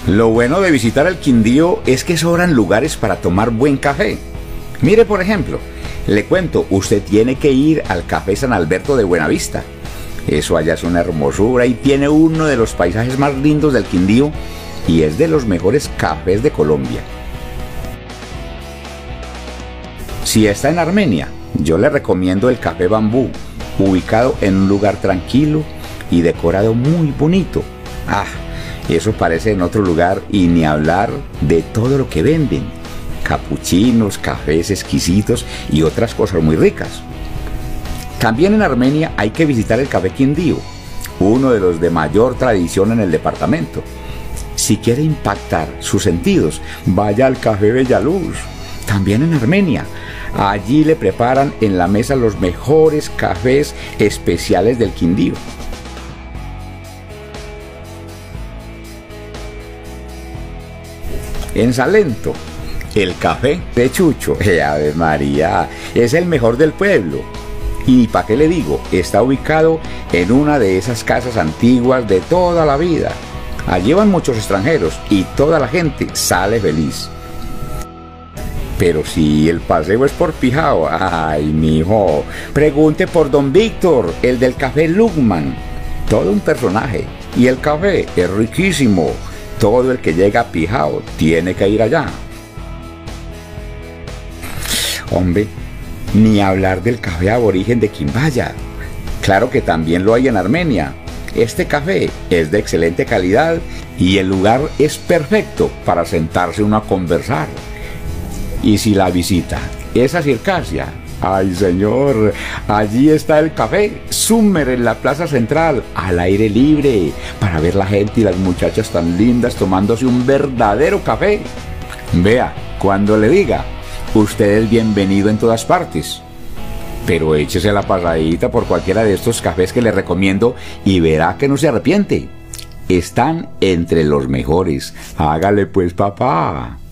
Lo bueno de visitar el Quindío es que sobran lugares para tomar buen café. Mire, por ejemplo, le cuento, usted tiene que ir al Café San Alberto de Buenavista. Eso allá es una hermosura y tiene uno de los paisajes más lindos del Quindío y es de los mejores cafés de Colombia. Si está en Armenia, yo le recomiendo el Café Bambú, ubicado en un lugar tranquilo y decorado muy bonito. Eso parece en otro lugar y ni hablar de todo lo que venden. Capuchinos, cafés exquisitos y otras cosas muy ricas. También en Armenia hay que visitar el Café Quindío, uno de los de mayor tradición en el departamento. Si quiere impactar sus sentidos, vaya al Café Bellaluz, también en Armenia. Allí le preparan en la mesa los mejores cafés especiales del Quindío. En Salento, el Café de Chucho, Ave María, es el mejor del pueblo. Y ¿para qué le digo? Está ubicado en una de esas casas antiguas de toda la vida. Allí van muchos extranjeros y toda la gente sale feliz. Pero si el paseo es por Pijao, ay, mijo, pregunte por don Víctor, el del Café Lugman. Todo un personaje. Y el café es riquísimo. Todo el que llega a Pijao tiene que ir allá. Hombre, ni hablar del café aborigen de Quimbaya. Claro que también lo hay en Armenia. Este café es de excelente calidad y el lugar es perfecto para sentarse uno a conversar. Y si la visita es a Circasia, ay señor, allí está el Café Summer en la plaza central, al aire libre, para ver la gente y las muchachas tan lindas tomándose un verdadero café. Vea, cuando le diga, usted es bienvenido en todas partes. Pero échese la pasadita por cualquiera de estos cafés que le recomiendo y verá que no se arrepiente. Están entre los mejores. Hágale pues, papá.